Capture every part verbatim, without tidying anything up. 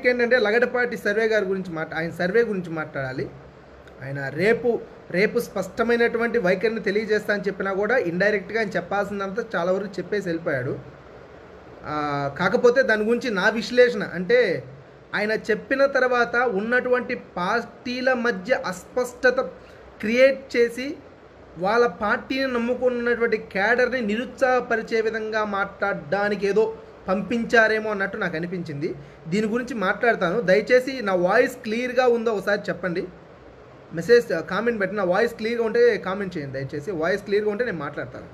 Topic ఏంటంటే Lagadapati survey గారి గురించి మాట ఆయన సర్వే గురించి మాట్లాడాలి. ఆయన రేపు రేపు స్పష్టమైనటువంటి వైఖరిని తెలియజేస్తా అని చెప్పినా కూడా ఇండైరెక్ట్గా ఆయన చెప్పాల్సిందంతా చాలా వరకు చెప్పేసి వెళ్ళిపోయాడు. కాకపోతే దాని గురించి నా విశ్లేషణ అంటే ఆయన చెప్పిన తర్వాత ఉన్నటువంటి పార్టీల మధ్య అస్పష్టత క్రియేట్ చేసి వాళ్ళ పార్టీని నమ్ముకున్నటువంటి క్యాడర్ని నిరుత్సాహపరిచే విధంగా మాట్లాడడానికి ఏదో పంపించారేమో అన్నట్టు నాకు అనిపించింది. దీని గురించి మాట్లాడతాను. దయచేసి నా వాయిస్ క్లియర్గా ఉందో ఒకసారి చెప్పండి. మెసేజ్ కామెంట్ పెట్టి నా వాయిస్ క్లియర్గా ఉంటే కామెంట్ చేయండి. దయచేసి వాయిస్ క్లియర్గా ఉంటే నేను మాట్లాడతాను.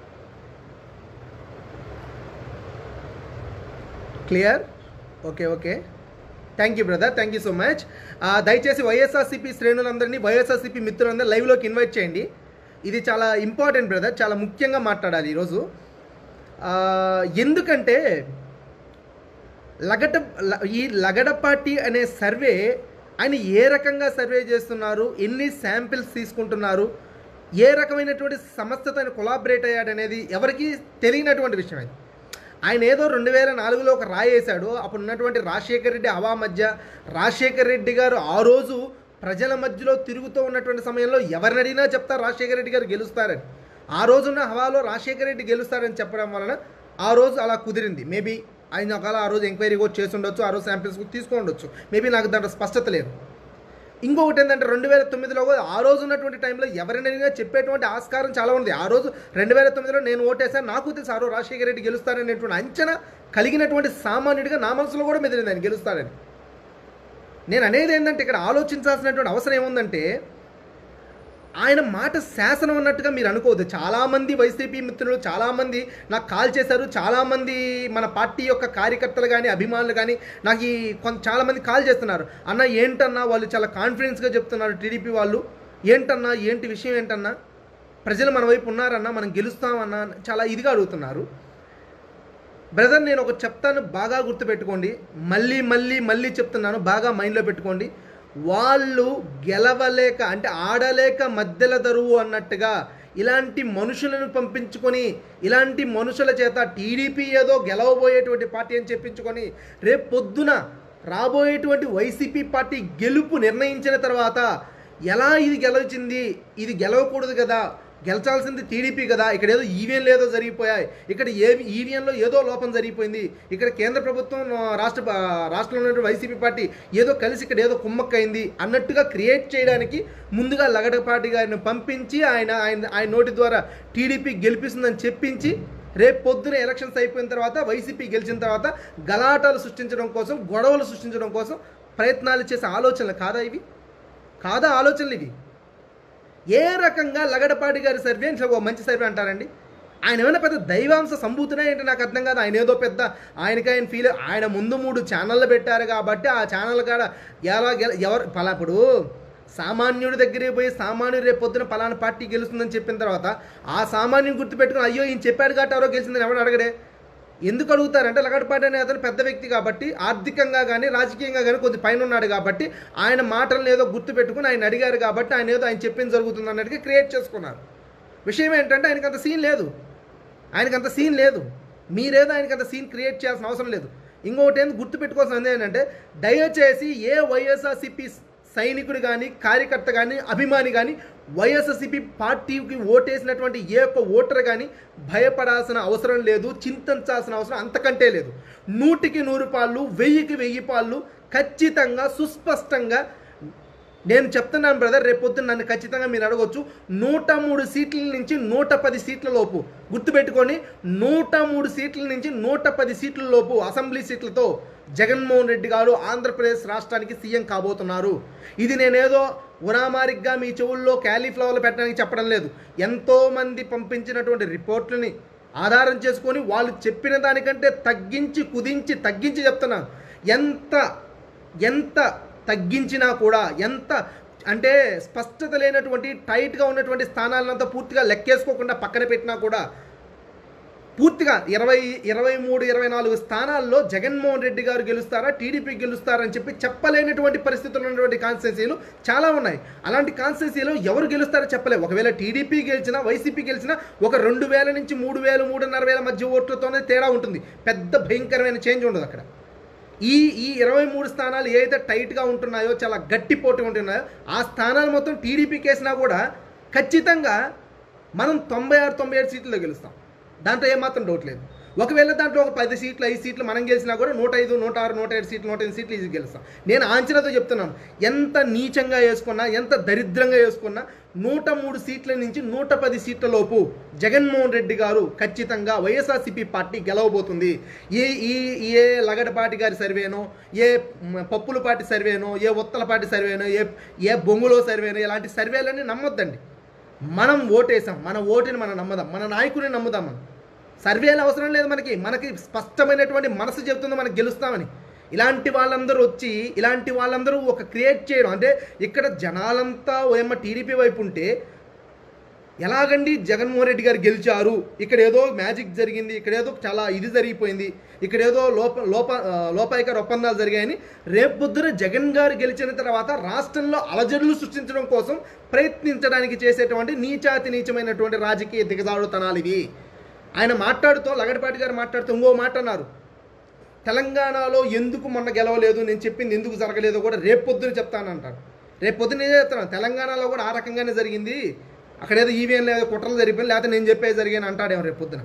Clear? Okay okay thank you brother, thank you so much. దయచేసి వైఎస్ఆర్సీపీ శ్రేణులందరినీ, వైఎస్ఆర్సీపీ మిత్రులందరూ లైవ్లోకి ఇన్వైట్ చేయండి. ఇది చాలా ఇంపార్టెంట్ బ్రదర్, చాలా ముఖ్యంగా మాట్లాడాలి ఈరోజు. ఎందుకంటే లగడ ఈ లగడపాటి అనే సర్వే ఆయన ఏ రకంగా సర్వే చేస్తున్నారు, ఎన్ని శాంపిల్స్ తీసుకుంటున్నారు, ఏ రకమైనటువంటి సంస్థతో ఆయన కొలాబరేట్ అయ్యాడనేది ఎవరికి తెలియనటువంటి విషయం. అది ఆయన ఏదో రెండు వేల నాలుగులో ఒక రాయి వేశాడు. అప్పుడు ఉన్నటువంటి రాజశేఖర రెడ్డి హవా మధ్య రాజశేఖర రెడ్డి గారు ఆ రోజు ప్రజల మధ్యలో తిరుగుతూ ఉన్నటువంటి సమయంలో ఎవరిని అడిగినా చెప్తారు రాజశేఖర రెడ్డి గారు గెలుస్తారని. ఆ రోజున్న హవాలో రాజశేఖర రెడ్డి గెలుస్తారని చెప్పడం వలన ఆ రోజు అలా కుదిరింది. మేబీ ఆయన ఒకవేళ ఆ రోజు ఎంక్వైరీ కూడా చేసి ఉండొచ్చు, ఆ రోజు శాంపిల్స్ తీసుకొని ఉండొచ్చు. మేబీ నాకు దాంట్లో స్పష్టత లేదు. ఇంకొకటి ఏంటంటే రెండు వేల తొమ్మిదిలో ఆ రోజు ఉన్నటువంటి టైంలో ఎవరినైనా చెప్పేటువంటి ఆస్కారం చాలా ఉంది. ఆ రోజు రెండు వేల తొమ్మిదిలో నేను ఓటేసాను, నాకు తెలుసు ఆ రోజు రాజశేఖర రెడ్డి గెలుస్తారనేటువంటి అంచనా కలిగినటువంటి సామాన్యుడిగా నా మనసులో కూడా మెదిలింది ఆయన గెలుస్తారని. నేను అనేది ఏంటంటే ఇక్కడ ఆలోచించాల్సినటువంటి అవసరం ఏముందంటే ఆయన మాట శాసనం అన్నట్టుగా మీరు అనుకోవద్దు. చాలామంది వైసీపీ మిత్రులు చాలామంది నాకు కాల్ చేశారు. చాలామంది మన పార్టీ యొక్క కార్యకర్తలు కానీ అభిమానులు కానీ నాకు ఈ కొంత చాలామంది కాల్ చేస్తున్నారు. అన్న ఏంటన్నా వాళ్ళు చాలా కాన్ఫిడెన్స్గా చెప్తున్నారు టీడీపీ వాళ్ళు, ఏంటన్నా ఏంటి విషయం ఏంటన్నా, ప్రజలు మన వైపు ఉన్నారన్నా, మనం గెలుస్తామన్నా చాలా ఇదిగా అడుగుతున్నారు. బ్రదర్ నేను ఒక చెప్తాను, బాగా గుర్తుపెట్టుకోండి. మళ్ళీ మళ్ళీ మళ్ళీ చెప్తున్నాను, బాగా మైండ్లో పెట్టుకోండి. వాళ్ళు గెలవలేక అంటే ఆడలేక మధ్యల దరువు అన్నట్టుగా ఇలాంటి మనుషులను పంపించుకొని ఇలాంటి మనుషుల చేత టీడీపీ ఏదో గెలవబోయేటువంటి పార్టీ అని చెప్పించుకొని రేపు పొద్దున రాబోయేటువంటి వైసీపీ పార్టీ గెలుపు నిర్ణయించిన తర్వాత ఎలా ఇది గెలిచింది, ఇది గెలవకూడదు కదా, గెలిచాల్సింది టీడీపీ కదా, ఇక్కడ ఏదో ఈవీఎంలు ఏదో జరిగిపోయాయి, ఇక్కడ ఏ ఈవీఎంలో ఏదో లోపం జరిగిపోయింది, ఇక్కడ కేంద్ర ప్రభుత్వం రాష్ట్ర రాష్ట్రంలో ఉన్నటువంటి వైసీపీ పార్టీ ఏదో కలిసి ఇక్కడ ఏదో కుమ్మక్కైంది అన్నట్టుగా క్రియేట్ చేయడానికి ముందుగా లగడపాటి గారిని పంపించి ఆయన ఆయన ఆయన నోటి ద్వారా టీడీపీ గెలిపిస్తుందని చెప్పించి రేపు పొద్దున ఎలక్షన్స్ అయిపోయిన తర్వాత వైసీపీ గెలిచిన తర్వాత గలాటాలు సృష్టించడం కోసం, గొడవలు సృష్టించడం కోసం ప్రయత్నాలు చేసే ఆలోచనలు కాదా ఇవి? కాదా ఆలోచనలు ఇవి? ఏ రకంగా లగడపాటి గారి సర్వే ఓ మంచి సర్వే అంటారండి? ఆయన ఏమైనా పెద్ద దైవాంశ సంభూతునే ఏంటి నాకు అర్థం కాదు. ఆయన ఏదో పెద్ద ఆయనకి ఆయన ఫీల్ ఆయన ముందు మూడు ఛానళ్ళు పెట్టారు కాబట్టి ఆ ఛానల్ కాడ ఎలా గెల ఎవరు పలా ఇప్పుడు సామాన్యుడి దగ్గరికి పోయి సామాన్యుడు రేపు పొద్దున పలానా పార్టీ గెలుస్తుందని చెప్పిన తర్వాత ఆ సామాన్యుని గుర్తుపెట్టుకుని అయ్యో ఈయన చెప్పాడు కాబట్టి ఎవరో గెలిచిందని ఎవరు అడగడే. ఎందుకు అడుగుతారంటే లగడపాటి అనే అతను పెద్ద వ్యక్తి కాబట్టి, ఆర్థికంగా కానీ రాజకీయంగా కానీ కొద్ది పైన ఉన్నాడు కాబట్టి ఆయన మాటలను ఏదో గుర్తుపెట్టుకుని ఆయన అడిగారు కాబట్టి ఆయన ఏదో ఆయన చెప్పింది జరుగుతుంది అన్నట్టుగా క్రియేట్ చేసుకున్నారు. విషయం ఏంటంటే ఆయనకు అంత సీన్ లేదు, ఆయనకంత సీన్ లేదు. మీరేదో ఆయనకంత సీన్ క్రియేట్ చేయాల్సిన అవసరం లేదు. ఇంకొకటి ఏంది గుర్తుపెట్టుకోవాల్సింది ఏంటంటే దయచేసి ఏ వైఎస్ఆర్సీపీ సైనికుడు కానీ కార్యకర్త కానీ అభిమాని కానీ వైఎస్ఆర్సీపీ పార్టీకి ఓటేసినటువంటి ఏ ఒక్క ఓటర్ కానీ భయపడాల్సిన అవసరం లేదు, చింతించాల్సిన అవసరం అంతకంటే లేదు. నూటికి నూరు పాళ్ళు, వెయ్యికి వెయ్యి పాళ్ళు ఖచ్చితంగా సుస్పష్టంగా నేను చెప్తున్నాను బ్రదర్. రేపు పొద్దున్న నన్ను ఖచ్చితంగా మీరు అడగొచ్చు. నూట మూడు సీట్ల నుంచి నూట పది సీట్ల లోపు గుర్తుపెట్టుకొని, నూట మూడు సీట్ల నుంచి నూట పది సీట్ల లోపు అసెంబ్లీ సీట్లతో జగన్మోహన్ రెడ్డి గారు ఆంధ్రప్రదేశ్ రాష్ట్రానికి సీఎం కాబోతున్నారు. ఇది నేనేదో ఉరామారిగ్గా మీ చెవుల్లో క్యాలీఫ్లవర్లు పెట్టడానికి చెప్పడం లేదు. ఎంతోమంది పంపించినటువంటి రిపోర్ట్లని ఆధారం చేసుకొని వాళ్ళు చెప్పిన దానికంటే తగ్గించి కుదించి తగ్గించి చెప్తున్నాను. ఎంత ఎంత తగ్గించినా కూడా, ఎంత అంటే స్పష్టత లేనటువంటి టైట్గా ఉన్నటువంటి స్థానాలంతా పూర్తిగా లెక్కేసుకోకుండా పక్కన పెట్టినా కూడా పూర్తిగా ఇరవై ఇరవై మూడు ఇరవై నాలుగు స్థానాల్లో జగన్మోహన్ రెడ్డి గారు గెలుస్తారా టీడీపీ గెలుస్తారని చెప్పి చెప్పలేనటువంటి పరిస్థితులు ఉన్నటువంటి కాన్స్టిట్యున్సీలు చాలా ఉన్నాయి. అలాంటి కాన్స్టిట్యున్సీలో ఎవరు గెలుస్తారో చెప్పలేము. ఒకవేళ టీడీపీ గెలిచినా వైసీపీ గెలిచినా ఒక రెండు వేల నుంచి మూడు వేలు మూడున్నర వేల మధ్య ఓట్లతోనే తేడా ఉంటుంది. పెద్ద భయంకరమైన చేంజ్ ఉండదు అక్కడ. ఈ ఈ ఇరవై మూడు స్థానాలు ఏదైతే టైట్గా ఉంటున్నాయో, చాలా గట్టి పోటీ ఉంటున్నాయో, ఆ స్థానాలు మొత్తం టీడీపీకి వేసినా కూడా ఖచ్చితంగా మనం తొంభై ఆరు తొంభై ఏడు సీట్లలో గెలుస్తాం. దాంట్లో ఏమాత్రం డౌట్ లేదు. ఒకవేళ దాంట్లో ఒక పది సీట్లు ఐదు సీట్లు మనం గెలిచినా కూడా నూట ఐదు నూట ఆరు నూట ఏడు సీట్లు నూట ఎనిమిది సీట్లు ఈజీ గెలుస్తాం. నేను ఆంచనతో చెప్తున్నాను, ఎంత నీచంగా వేసుకున్నా, ఎంత దరిద్రంగా వేసుకున్నా నూట మూడు సీట్ల నుంచి నూట పది సీట్ల లోపు జగన్మోహన్ రెడ్డి గారు ఖచ్చితంగా వైఎస్ఆర్సీపీ పార్టీ గెలవబోతుంది. ఏ ఈ ఏ లగడపాటి గారి సర్వేనో, ఏ పప్పులపాటి సర్వేనో, ఏ ఉత్తలపాటి సర్వేనో, ఏ ఏ బొంగులో సర్వేనో, ఇలాంటి సర్వేలన్నీ నమ్మొద్దండి. మనం ఓటేసాం, మన ఓటుని మనం నమ్మదాం, మన నాయకుడిని నమ్ముదాం. మనం సర్వేలు అవసరం లేదు మనకి. మనకి స్పష్టమైనటువంటి మనసు చెబుతుంది మనకు గెలుస్తామని. ఇలాంటి వాళ్ళందరూ వచ్చి ఇలాంటి వాళ్ళందరూ ఒక క్రియేట్ చేయడం, అంటే ఇక్కడ జనాలంతా ఏమో టీడీపీ వైపు ఉంటే ఎలాగండి జగన్మోహన్ రెడ్డి గారు గెలిచారు, ఇక్కడ ఏదో మ్యాజిక్ జరిగింది, ఇక్కడ ఏదో చాలా ఇది జరిగిపోయింది, ఇక్కడ ఏదో లోప లోప లోపాయికార ఒప్పందాలు జరిగాయని రేపు పొద్దున జగన్ గారు గెలిచిన తర్వాత రాష్ట్రంలో అలజడులు సృష్టించడం కోసం ప్రయత్నించడానికి చేసేటువంటి నీచాతి నీచమైనటువంటి రాజకీయ దిగజారుతనాలు ఇవి. ఆయన మాట్లాడుతూ, లగడపాటి గారు మాట్లాడుతూ ఇంకో మాట అన్నారు, తెలంగాణలో ఎందుకు మొన్న గెలవలేదు, నేను చెప్పింది ఎందుకు జరగలేదో కూడా రేపు పొద్దున చెప్తానంటారు. రేపు పొద్దున నేను చెప్తాను, తెలంగాణలో కూడా ఆ రకంగానే జరిగింది, అక్కడేదో ఈవీఎం లేదా కుట్రలు జరిగిపోయింది, లేకపోతే నేను చెప్పేది జరిగాను అంటాడేమో రేపు పొద్దున.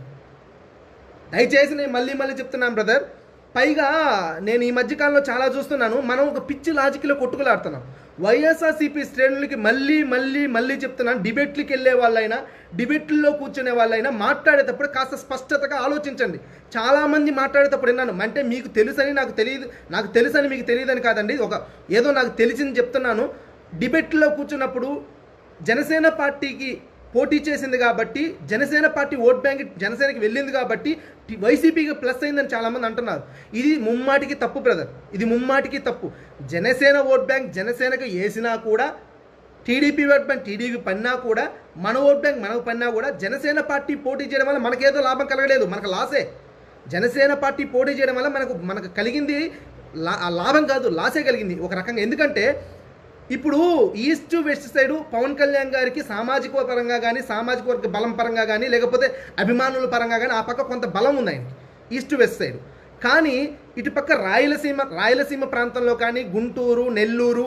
దయచేసి నేను మళ్ళీ మళ్ళీ చెప్తున్నాను బ్రదర్. పైగా నేను ఈ మధ్యకాలంలో చాలా చూస్తున్నాను, మనం ఒక పిచ్చి లాజిక్లో కొట్టుకులాడుతున్నాం. వైఎస్ఆర్సీపీ శ్రేణులకి మళ్ళీ మళ్ళీ మళ్ళీ చెప్తున్నాను, డిబేట్లకి వెళ్ళే వాళ్ళైనా, డిబేట్లలో కూర్చునే వాళ్ళైనా మాట్లాడేటప్పుడు కాస్త స్పష్టతగా ఆలోచించండి. చాలామంది మాట్లాడేటప్పుడు విన్నాను, అంటే మీకు తెలుసని నాకు తెలియదు, నాకు తెలుసని మీకు తెలియదని కాదండి, ఒక ఏదో నాకు తెలిసింది చెప్తున్నాను. డిబేట్లో కూర్చున్నప్పుడు జనసేన పార్టీకి పోటీ చేసింది కాబట్టి, జనసేన పార్టీ ఓట్ బ్యాంక్ జనసేనకి వెళ్ళింది కాబట్టి వైసీపీకి ప్లస్ అయిందని చాలామంది అంటున్నారు. ఇది ముమ్మాటికి తప్పు బ్రదర్, ఇది ముమ్మాటికి తప్పు. జనసేన ఓట్ బ్యాంక్ జనసేనకు వేసినా కూడా, టీడీపీ ఓట్ బ్యాంక్ టీడీపీ పన్నా కూడా, మన ఓట్ బ్యాంక్ మనకు పన్నా కూడా జనసేన పార్టీ పోటీ చేయడం వల్ల మనకేదో లాభం కలగలేదు, మనకు లాసే. జనసేన పార్టీ పోటీ చేయడం వల్ల మనకు మనకు కలిగింది లా లాభం కాదు, లాసే కలిగింది ఒక రకంగా. ఎందుకంటే ఇప్పుడు east west side Pawan Kalyan గారికి సామాజిక పరంగా కానీ, సామాజిక వర్గ బలం పరంగా కానీ, లేకపోతే అభిమానుల పరంగా కానీ ఆ పక్క కొంత బలం ఉంది ఆయనకి, ఈస్ట్ వెస్ట్ సైడ్. కానీ ఇటుపక్క రాయలసీమ రాయలసీమ ప్రాంతంలో కానీ, గుంటూరు, నెల్లూరు,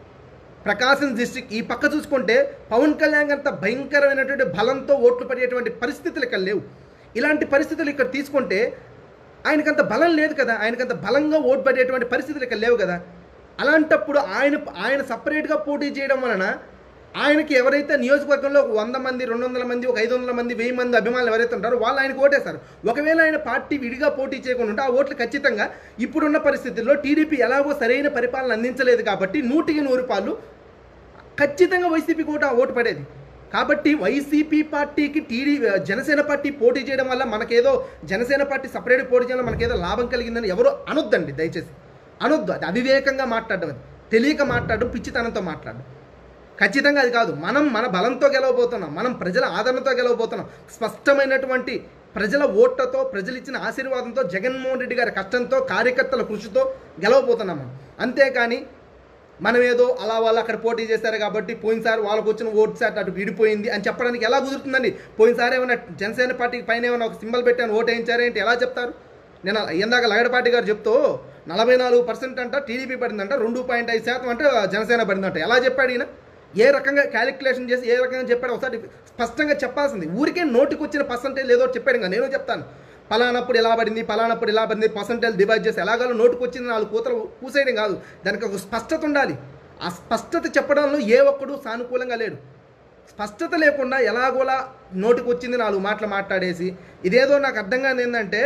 ప్రకాశం డిస్ట్రిక్ట్ ఈ పక్క చూసుకుంటే పవన్ కళ్యాణ్ అంత భయంకరమైనటువంటి బలంతో ఓట్లు పడేటువంటి పరిస్థితులు ఇక్కడ లేవు. ఇలాంటి పరిస్థితులు ఇక్కడ తీసుకుంటే ఆయనకంత బలం లేదు కదా, ఆయనకంత బలంగా ఓటు పడేటువంటి పరిస్థితులు ఇక్కడ లేవు కదా. అలాంటప్పుడు ఆయన ఆయన సపరేట్గా పోటీ చేయడం వలన ఆయనకి ఎవరైతే నియోజకవర్గంలో ఒక వంద మంది, రెండు వందల మంది, ఒక ఐదు వందల మంది, వెయ్యి మంది అభిమానులు ఎవరైతే ఉంటారో వాళ్ళు ఆయనకు ఓటేస్తారు. ఒకవేళ ఆయన పార్టీ విడిగా పోటీ చేయకుండా ఉంటే ఆ ఓట్లు ఖచ్చితంగా ఇప్పుడున్న పరిస్థితుల్లో టీడీపీ ఎలాగో సరైన పరిపాలన అందించలేదు కాబట్టి నూటికి నూరు పాలు ఖచ్చితంగా వైసీపీకి ఓటు ఓటు పడేది. కాబట్టి వైసీపీ పార్టీకి టీడీ జనసేన పార్టీ పోటీ చేయడం వల్ల మనకేదో జనసేన పార్టీ సపరేట్ పోటీ చేయడం వల్ల మనకేదో లాభం కలిగిందని ఎవరో అనొద్దండి, దయచేసి అనొద్దు. అది అవివేకంగా మాట్లాడడం, అది తెలియక మాట్లాడడం, పిచ్చితనంతో మాట్లాడడం. ఖచ్చితంగా అది కాదు. మనం మన బలంతో గెలవబోతున్నాం, మనం ప్రజల ఆదరణతో గెలవబోతున్నాం, స్పష్టమైనటువంటి ప్రజల ఓట్లతో, ప్రజలు ఇచ్చిన ఆశీర్వాదంతో, జగన్మోహన్ రెడ్డి గారి కష్టంతో, కార్యకర్తల కృషితో గెలవబోతున్నాం మనం. అంతేకాని మనం ఏదో అలా వాళ్ళు అక్కడ పోటీ చేశారు కాబట్టి పోయినసారి వాళ్ళకు వచ్చిన ఓటు శాతం అటు విడిపోయింది అని చెప్పడానికి ఎలా కుదురుతుందండి? పోయినసారి ఏమైనా జనసేన పార్టీకి పైన ఏమైనా ఒక సింబల్ పెట్టాను ఓటు వేయించారేంటి ఎలా చెప్తారు? నేను ఇందాక లగడపాటి గారు చెప్తూ నలభై నాలుగు పర్సెంట్ అంట టీడీపీ పడిందంట, రెండు పాయింట్ ఐదు శాతం అంటే జనసేన పడిందంట. ఎలా చెప్పాడు ఈయన? ఏ రకంగా క్యాలిక్యులేషన్ చేసి ఏ రకంగా చెప్పాడు ఒకసారి స్పష్టంగా చెప్పాల్సింది. ఊరికే నోటికి వచ్చిన పర్సంటేజ్ ఏదో చెప్పాడు, ఇంకా నేను చెప్తాను పలానప్పుడు ఎలా పడింది, పలానప్పుడు ఎలా పడింది, పర్సంటేజ్ డివైడ్ చేసి ఎలాగో నోటికి వచ్చింది నాలుగు కూతలు కూసేయడం కాదు, దానికి ఒక స్పష్టత ఉండాలి. ఆ స్పష్టత చెప్పడంలో ఏ ఒక్కడు సానుకూలంగా లేడు. స్పష్టత లేకుండా ఎలాగోలా నోటికి వచ్చింది నాలుగు మాటలు మాట్లాడేసి ఇదేదో నాకు అర్థం కాదు. ఏంటంటే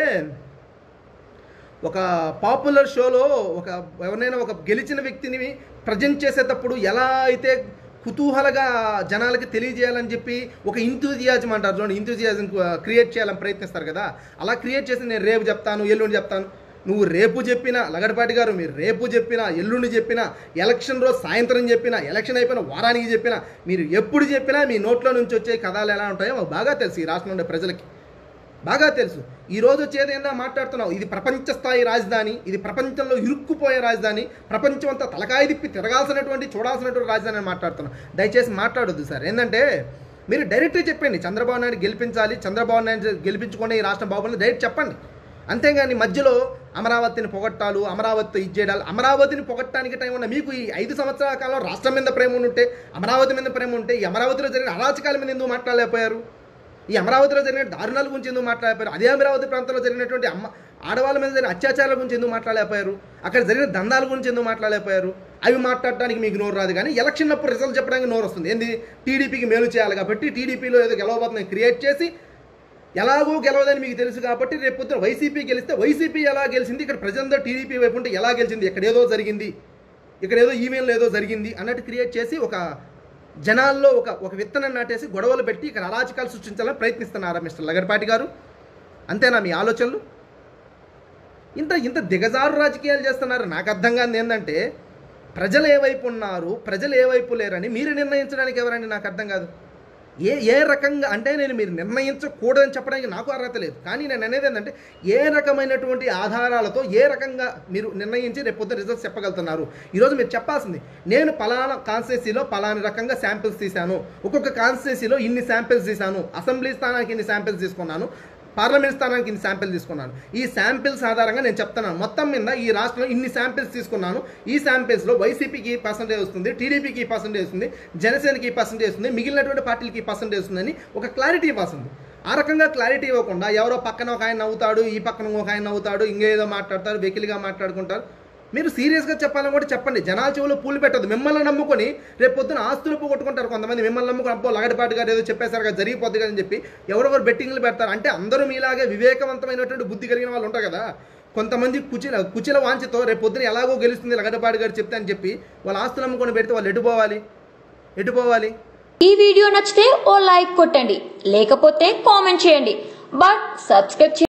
ఒక పాపులర్ షోలో ఒక ఎవరినైనా ఒక గెలిచిన వ్యక్తిని ప్రజెంట్ చేసేటప్పుడు ఎలా అయితే కుతూహలగా జనాలకి తెలియజేయాలని చెప్పి ఒక ఇంతూజియాజం అంటారు చూడండి, ఇంతూజియాజం క్రియేట్ చేయాలని ప్రయత్నిస్తారు కదా, అలా క్రియేట్ చేసి నేను రేపు చెప్తాను, ఎల్లుండి చెప్తాను. నువ్వు రేపు చెప్పినా లగడపాటి గారు, మీరు రేపు చెప్పినా, ఎల్లుండి చెప్పినా, ఎలక్షన్ రోజు సాయంత్రం చెప్పినా, ఎలక్షన్ అయిపోయిన వారానికి చెప్పినా, మీరు ఎప్పుడు చెప్పినా మీ నోట్లో నుంచి వచ్చే కథలు ఎలా ఉంటాయో మాకు బాగా తెలుసు, ఈ రాష్ట్రంలో ఉండే ప్రజలకి బాగా తెలుసు. ఈరోజు వచ్చేది ఏందా మాట్లాడుతున్నావు, ఇది ప్రపంచ స్థాయి రాజధాని, ఇది ప్రపంచంలో ఇరుక్కుపోయే రాజధాని, ప్రపంచం అంతా తలకాయ తిప్పి తిరగాల్సినటువంటి చూడాల్సినటువంటి రాజధాని అని మాట్లాడుతున్నావు. దయచేసి మాట్లాడొద్దు సార్. ఏంటంటే మీరు డైరెక్ట్గా చెప్పండి, చంద్రబాబు నాయుడు గెలిపించాలి, చంద్రబాబు నాయుడు గెలిపించుకునే ఈ రాష్ట్రం బాగుంది డైరెక్ట్ చెప్పండి. అంతేగాని మధ్యలో అమరావతిని పొగట్టాలు, అమరావతితో ఇచ్చేయడాలు. అమరావతిని పొగట్టడానికి టైం ఉన్న మీకు ఈ ఐదు సంవత్సరాల కాలం రాష్ట్రం మీద ప్రేమ ఉంటే, అమరావతి మీద ప్రేమ ఉంటే, ఈ అమరావతిలో జరిగిన అరాచకాల మీద ఎందుకు మాట్లాడలేకపోయారు? ఈ అమరావతిలో జరిగిన దారుణాల గురించి ఎందుకు మాట్లాడలేకపోయారు? అదే అమరావతి ప్రాంతంలో జరిగినటువంటి అమ్మ ఆడవాళ్ళ మీద జరిగిన అత్యాచారాల గురించి ఎందుకు మాట్లాడలేకపోయారు? అక్కడ జరిగిన దందాల గురించి ఎందుకు మాట్లాడలేకపోయారు? అవి మాట్లాడటానికి మీకు నోరు రాదు, కానీ ఎలక్షన్ అప్పుడు రిజల్ట్ చెప్పడానికి నోరు వస్తుంది. ఏంది? టీడీపీకి మేలు చేయాలి కాబట్టి, టీడీపీలో ఏదో గెలవబోతుందని క్రియేట్ చేసి, ఎలాగో గెలవదని మీకు తెలుసు కాబట్టి రేపు పొద్దున వైసీపీ గెలిస్తే వైసీపీ ఎలా గెలిచింది, ఇక్కడ ప్రజలంతా టీడీపీ వైపు ఉంటే ఎలా గెలిచింది, ఇక్కడ ఏదో జరిగింది, ఇక్కడ ఏదో ఈవెంట్లో ఏదో జరిగింది అన్నట్టు క్రియేట్ చేసి ఒక జనాల్లో ఒక ఒక విత్తనం నాటేసి గొడవలు పెట్టి ఇక్కడ అరాచకాలు సృష్టించాలని ప్రయత్నిస్తున్నారా మిస్టర్ లగడపాటి గారు? అంతేనా మీ ఆలోచనలు? ఇంత ఇంత దిగజారు రాజకీయాలు చేస్తున్నారు. నాకు అర్థం కాదు ఏంటంటే, ప్రజలు ఏ వైపు ఉన్నారు, ప్రజలు ఏ వైపు లేరని మీరు నిర్ణయించడానికి ఎవరండి? నాకు అర్థం కాదు. ఏ ఏ రకంగా అంటే నేను మీరు నిర్ణయించకూడదని చెప్పడానికి నాకు అర్హత లేదు, కానీ నేను అనేది ఏంటంటే ఏ రకమైనటువంటి ఆధారాలతో ఏ రకంగా మీరు నిర్ణయించి రేపు పొద్దున రిజల్ట్స్ చెప్పగలుగుతున్నారు? ఈరోజు మీరు చెప్పాల్సింది, నేను పలానా కాన్స్టిట్యున్సీలో పలానా రకంగా శాంపిల్స్ తీశాను, ఒక్కొక్క కాన్స్టిట్యున్సీలో ఇన్ని శాంపిల్స్ తీశాను, అసెంబ్లీ స్థానానికి ఇన్ని శాంపిల్స్ తీసుకున్నాను, పార్లమెంట్ స్థానానికి ఇన్ని శాంపిల్ తీసుకున్నాను. ఈ శాంపిల్స్ ఆధారంగా నేను చెప్తున్నాను, మొత్తం మీద ఈ రాష్ట్రంలో ఇన్ని శాంపిల్స్ తీసుకున్నాను, ఈ శాంపిల్స్లో వైసీపీకి ఈ పర్సెంటేజ్ వస్తుంది, టీడీపీకి ఈ పర్సెంటేజ్ వస్తుంది, జనసేనకి ఈ పర్సెంటేజ్ వస్తుంది, మిగిలినటువంటి పార్టీలకి ఈ పర్సెంటేజ్ వస్తుందని ఒక క్లారిటీ ఇవ్వాల్సింది. ఆ రకంగా క్లారిటీ ఇవ్వకుండా ఎవరో పక్కన ఒక ఆయన నవ్వుతాడు, ఈ పక్కన ఒక ఆయన నవ్వుతాడు, ఇంకేదో మాట్లాడతారు, వెకిలిగా మాట్లాడుకుంటారు. మీరు సీరియస్గా చెప్పాలని కూడా చెప్పండి. జనాల చెవులో పూలు పెట్టదు. మిమ్మల్ని నమ్ముకొని రేపు పొద్దున ఆస్తులు పోగొట్టుకుంటారు కొంతమంది. మిమ్మల్ని నమ్ముకొని అబ్బో లగడపాటి గారు ఏదో చెప్పేశారు కదా, జరిగిపోద్ది కదా అని చెప్పి ఎవరెవరు బెట్టింగ్లు పెడతారు. అంటే అందరూ మీలాగే వివేకవంతమైనటువంటి బుద్ధి కలిగిన వాళ్ళు ఉంటారు కదా. కొంతమంది కుచిల కుచిల వాంఛతో రేపు పొద్దున ఎలాగో గెలుస్తుంది లగడపాటి గారు చెప్తే అని చెప్పి వాళ్ళ ఆస్తులు నమ్ముకొని పెడితే వాళ్ళు ఎటుపోవాలి ఎటుపోవాలి ఈ వీడియో నచ్చితే ఓ లైక్ కొట్టండి, లేకపోతే కామెంట్ చేయండి, బట్ సబ్స్క్రైబ్